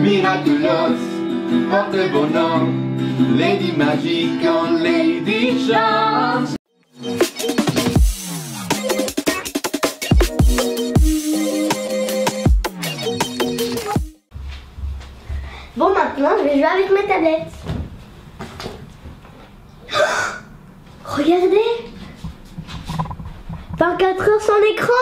miraculous, porte bonheur, Lady Magic en Lady Chance. Bon, maintenant je vais jouer avec mes tablettes. Regardez, 24 heures sans écran.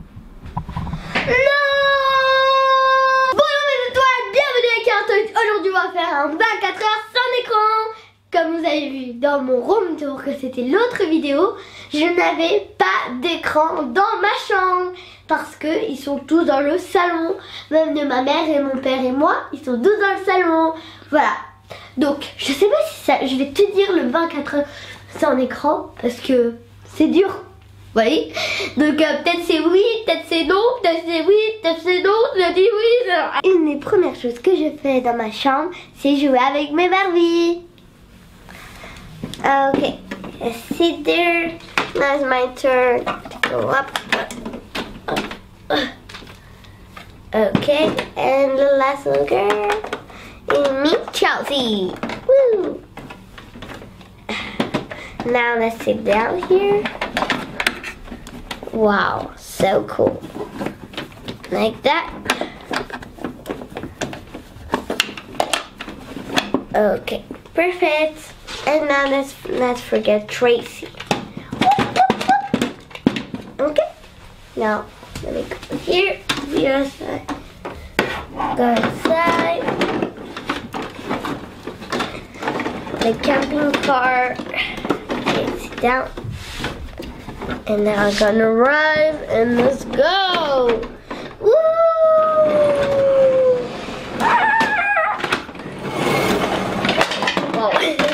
Non. Bonjour mes étoiles, bienvenue à Cartoon. Aujourd'hui on va faire un 24 heures sans écran. Comme vous avez vu dans mon room tour que c'était l'autre vidéo, je n'avais pas d'écran dans ma chambre. Parce que ils sont tous dans le salon. Même de ma mère et mon père et moi, ils sont tous dans le salon. Voilà. Donc je sais pas si ça, je vais te dire le 24 heures sans écran. Parce que c'est dur. Vous voyez. Donc peut-être c'est oui, peut-être c'est non, peut-être c'est oui, peut-être c'est non, je dis oui. Une des premières choses que je fais dans ma chambre, c'est jouer avec mes Barbies. Ok, sit there. Now it's my turn to go up. Okay, and the last little girl is me, Chelsea. Woo! Now let's sit down here. Wow, so cool. Like that. Okay, perfect. And now let's forget Tracy. Okay. Now let me go here, the other side. Go inside. The camping car. Okay, sit down. And now I'm gonna arrive and let's go. Woo! Whoa.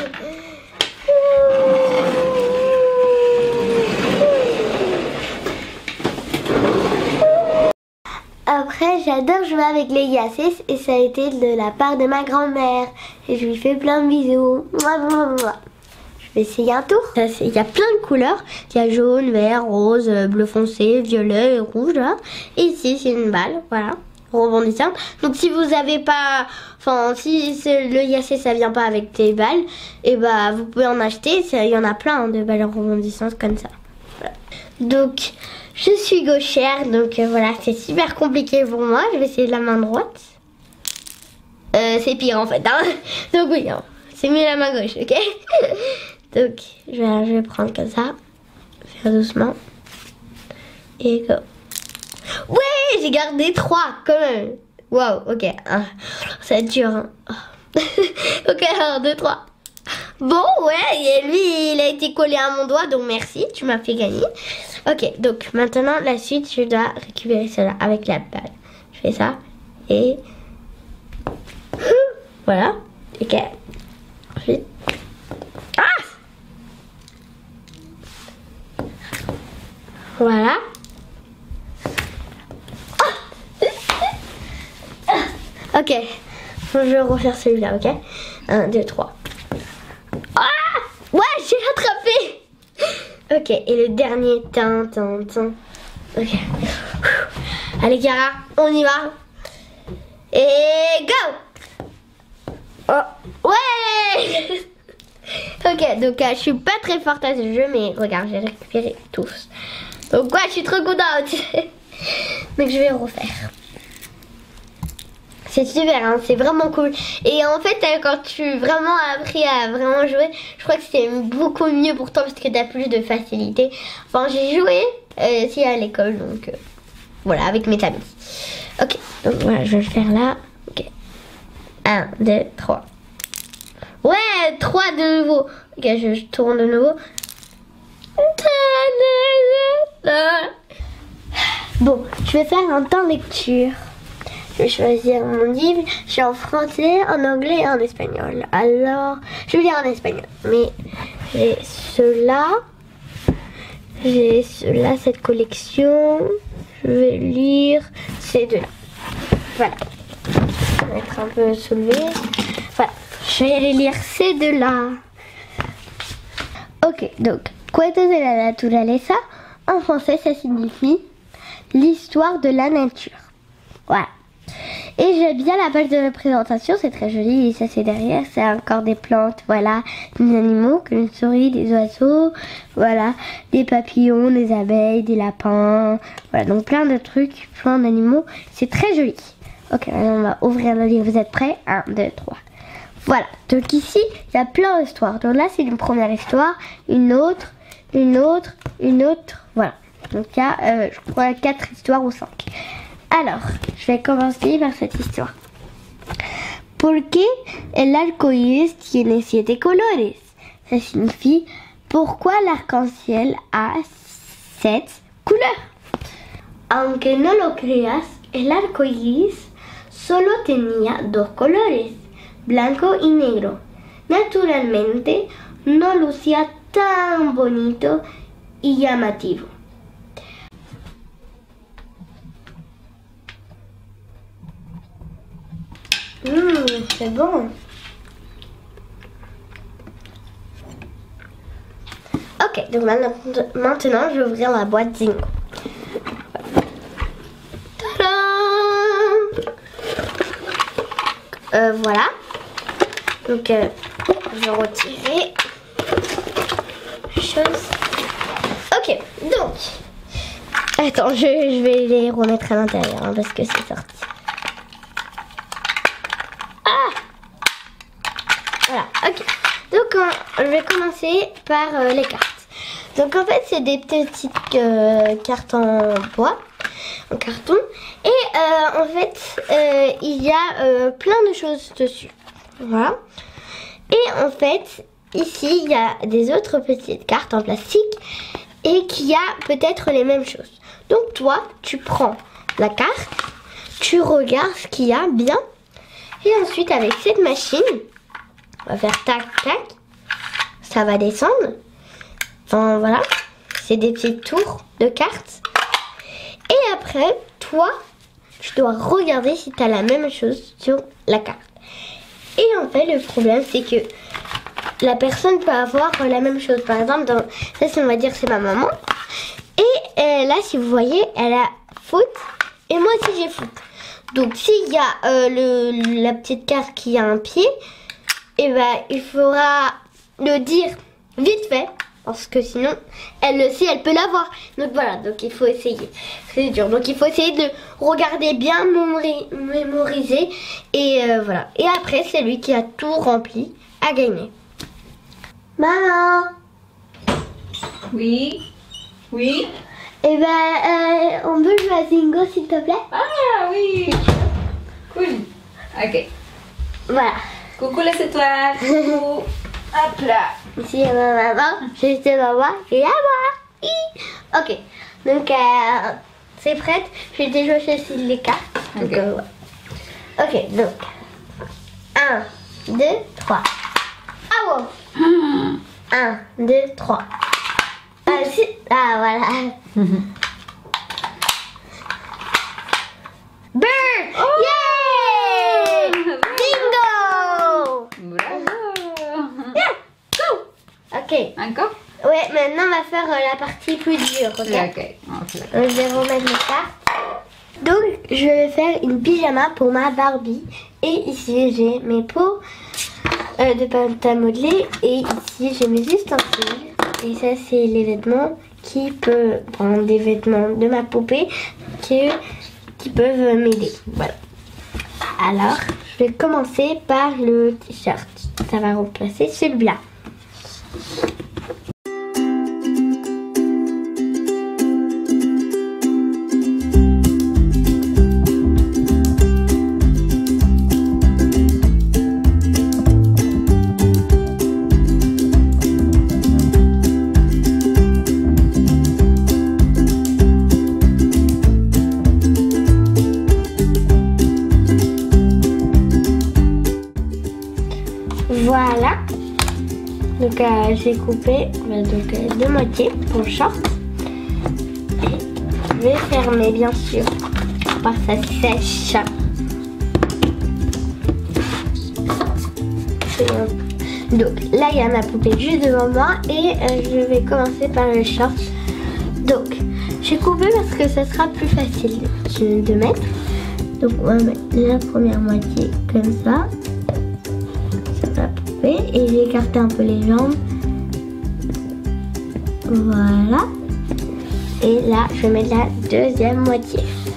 Après, j'adore jouer avec les Yassés et ça a été de la part de ma grand-mère. Et je lui fais plein de bisous. Mouah, mouah, mouah. Je vais essayer un tour. Il y a plein de couleurs. Il y a jaune, vert, rose, bleu foncé, violet et rouge. Là. Et ici, c'est une balle. Voilà. Rebondissante. Donc si vous avez pas... Enfin, si le Yassé, ça vient pas avec des balles, et bah vous pouvez en acheter. Il y en a plein de balles rebondissantes comme ça. Voilà. Donc... je suis gauchère, donc voilà, c'est super compliqué pour moi. Je vais essayer de la main droite. C'est pire en fait, hein. Donc oui, c'est mieux la main gauche, ok. Donc je vais prendre comme ça, faire doucement. Et go. Ouais, j'ai gardé 3 quand même. Waouh, ok. Ça va être dur, hein. Ok, 1, 2, 3. Bon, ouais, et lui, il a été collé à mon doigt, donc merci, tu m'as fait gagner. Ok, donc maintenant, la suite, je dois récupérer cela avec la balle. Je fais ça, et... voilà, ok. Ensuite... ah! Voilà. Ok, je vais refaire celui-là, ok. 1, 2, 3. Ah! Ouais, j'ai rattrapé! Ok, et le dernier, ok. Allez, Cara, on y va. Et go! Oh, ouais! Ok, donc je suis pas très forte à ce jeu, mais regarde, j'ai récupéré tous. Donc ouais, je suis trop contente. Donc je vais refaire. C'est super, hein, c'est vraiment cool. Et en fait, quand tu vraiment appris à vraiment jouer, je crois que c'est beaucoup mieux pour toi parce que tu as plus de facilité. Enfin, j'ai joué aussi à l'école, donc voilà, avec mes amis. Ok, donc voilà, je vais le faire là. Ok, 1, 2, 3. Ouais, 3 de nouveau. Ok, je tourne de nouveau. Bon, je vais faire un temps lecture. Je vais choisir mon livre. Je suis en français, en anglais et en espagnol. Alors, je vais lire en espagnol. Mais j'ai cela. J'ai cela, cette collection. Je vais lire ces deux-là. Voilà. Je vais être un peu soulevée. Voilà. Je vais aller lire ces deux-là. Ok, donc, Cuentos de la naturaleza. En français, ça signifie l'histoire de la nature. Voilà. Et j'aime bien la page de présentation, c'est très joli. Et ça c'est derrière, c'est encore des plantes, voilà, des animaux, comme une souris, des oiseaux, voilà, des papillons, des abeilles, des lapins, voilà, donc plein de trucs, plein d'animaux. C'est très joli. Ok, maintenant on va ouvrir le livre, vous êtes prêts? 1, 2, 3. Voilà, donc ici, il y a plein d'histoires. Donc là, c'est une première histoire, une autre, une autre, une autre, voilà. Donc il y a, je crois, 4 histoires ou 5. Alors, je vais commencer par cette histoire. ¿Por qué el arco iris tiene 7 colores? Ça signifie pourquoi l'arc-en-ciel a 7 couleurs. Aunque no lo creas, el arco iris solo tenía 2 colores, blanco y negro. Naturalmente, no lucía tan bonito y llamativo. C'est bon. Ok, donc maintenant je vais ouvrir la boîte Zingo. Voilà. Donc je vais retirer chose. Ok, donc attends, je vais les remettre à l'intérieur hein, parce que c'est sorti. Voilà, ok. Donc je vais commencer par les cartes. Donc en fait c'est des petites cartes en bois, en carton. Et en fait il y a plein de choses dessus. Voilà. Et en fait ici il y a des autres petites cartes en plastique et qui a peut-être les mêmes choses. Donc toi tu prends la carte, tu regardes ce qu'il y a bien. Et ensuite avec cette machine, on va faire tac tac, ça va descendre. Enfin voilà, c'est des petits tours de cartes. Et après, toi, tu dois regarder si tu as la même chose sur la carte. Et en fait, le problème, c'est que la personne peut avoir la même chose. Par exemple, dans ça, on va dire c'est ma maman. Et là, si vous voyez, elle a foot et moi aussi j'ai foot. Donc s'il y a la petite carte qui a un pied, et ben il faudra le dire vite fait parce que sinon elle le sait, elle peut l'avoir. Donc voilà, donc il faut essayer. C'est dur, donc il faut essayer de regarder bien, mémoriser et voilà. Et après c'est lui qui a tout rempli à gagner. Maman. Oui. Oui. Et ben on peut jouer à Zingo s'il te plaît? Ah oui. Cool. Ok. Voilà. Coucou les étoiles. Coucou. Hop là. Ici il y a ma maman, juste maman et à moi. Ok, donc c'est prête. J'ai déjà choisi les cartes. Donc, Ok. Ok, donc 1, 2, 3. Ah wow. 1, 2, 3. Ah voilà. Bird! Oh! Yay! Bingo! Bravo. Ok. Encore? Ouais, maintenant on va faire la partie plus dure. Ok. Ok. On fait. Je vais remettre les cartes. Donc je vais faire une pyjama pour ma Barbie. Et ici j'ai mes pots de pâte à modeler. Et ici j'ai mes ustensiles. Et ça c'est les vêtements qui peuvent prendre des vêtements de ma poupée qui peuvent m'aider. Voilà. Alors je vais commencer par le t-shirt. Ça va remplacer celui-là. Voilà, donc j'ai coupé de moitié pour le short et je vais fermer bien sûr par ça sèche. Donc là il y a ma poupée juste devant moi et je vais commencer par le short. Donc j'ai coupé parce que ça sera plus facile de mettre Donc on va mettre la première moitié comme ça sur la poupée et j'ai écarté un peu les jambes. Voilà. Et là, je vais mettre la deuxième moitié.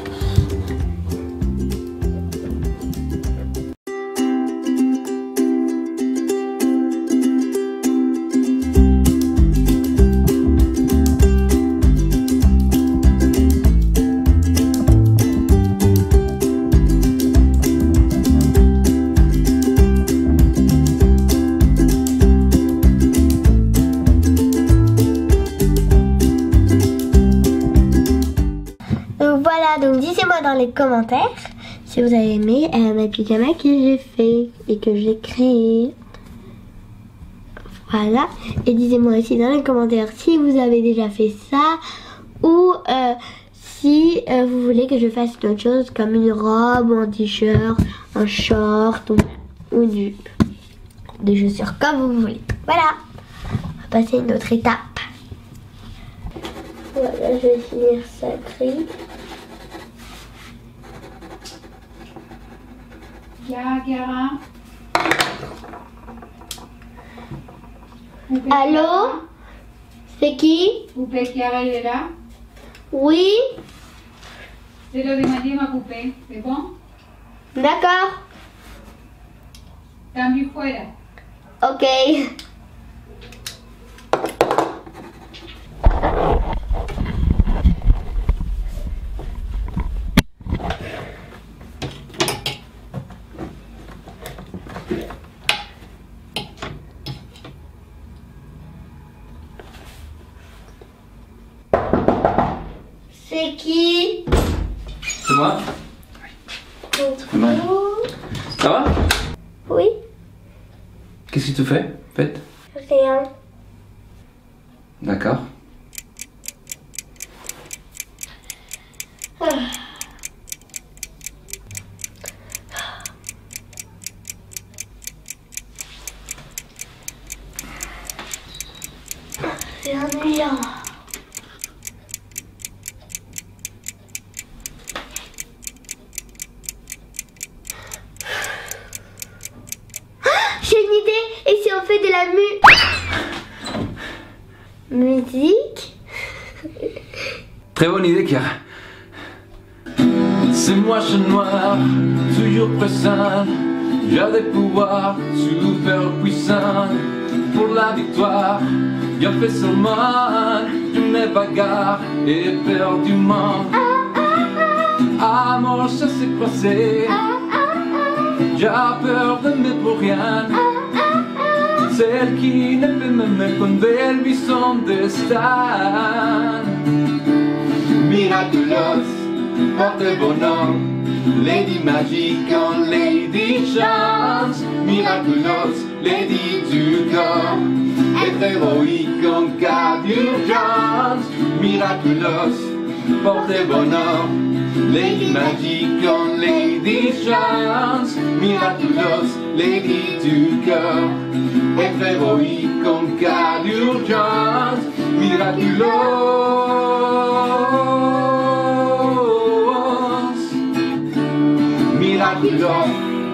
Voilà, donc dites-moi dans les commentaires si vous avez aimé ma pyjama que j'ai fait et que j'ai créé. Voilà, et dites-moi aussi dans les commentaires si vous avez déjà fait ça ou si vous voulez que je fasse une autre chose comme une robe ou un t-shirt, un short ou des chaussures comme vous voulez. Voilà, on va passer à une autre étape. Voilà, je vais finir ça gris. Ya, Chiara. Allô? C'est qui? Poupée, Chiara, il est là? Oui? C'est l'heure de manger ma poupée, c'est bon? D'accord. Cambio fuera. Ok. C'est qui? C'est moi. Ça va? Oui? Qu'est-ce que tu fais? Faites. Rien. D'accord. C'est ennuyant. J'ai une idée. Et si on fait de la musique? Très bonne idée, Chiara. C'est moi, chat noir, toujours présent. J'ai des pouvoirs super puissants. Pour la victoire, bien fait seulement. Je me bagarre et éperdument. Amour, ça s'est croisé. J'ai peur de me pour rien. Celle qui ne peut m'aimer quand elle vit son destin. Miraculous, porte bonheur, Lady Magic en Lady Chance. Miraculous, Lady du corps, être héroïque en cas d'urgence. Miraculous, porte bonheur, Lady Magic en Lady Chance. Miraculous, Lady du cœur, être héroïque en cas d'urgence. Miraculous, miraculous.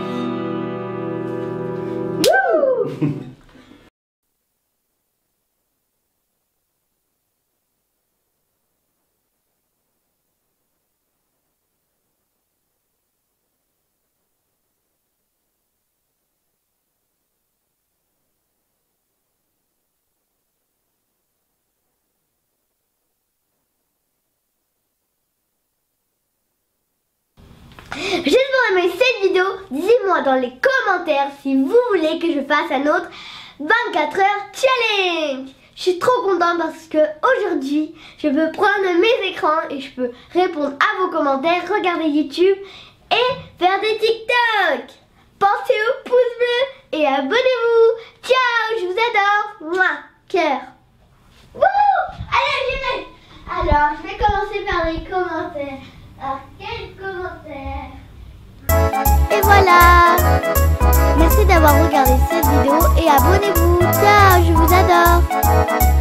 J'espère aimer cette vidéo. Dites-moi dans les commentaires si vous voulez que je fasse un autre 24 heures challenge. Je suis trop contente parce que aujourd'hui je peux prendre mes écrans et je peux répondre à vos commentaires, regarder YouTube et faire des TikTok. Pensez au pouce bleu et abonnez-vous. Ciao, je vous adore. Mouah, cœur. Wouh! Allez, alors je vais commencer par les commentaires. Alors, quels commentaires? Et voilà! Merci d'avoir regardé cette vidéo et abonnez-vous. Ciao, je vous adore!